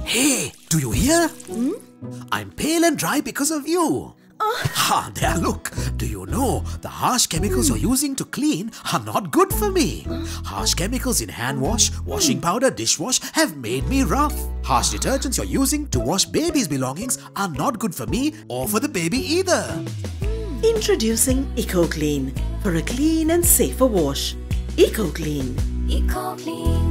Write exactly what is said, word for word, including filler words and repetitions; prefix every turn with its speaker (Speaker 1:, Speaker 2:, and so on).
Speaker 1: Hey, do you hear? Hmm? I'm pale and dry because of you. Uh. Ha, there, look. Do you know the harsh chemicals mm. you're using to clean are not good for me? Uh. Harsh chemicals in hand wash, washing mm. powder, dishwash have made me rough. Harsh detergents you're using to wash baby's belongings are not good for me or for the baby either.
Speaker 2: Introducing EcoClean for a clean and safer wash. EcoClean.
Speaker 3: EcoClean.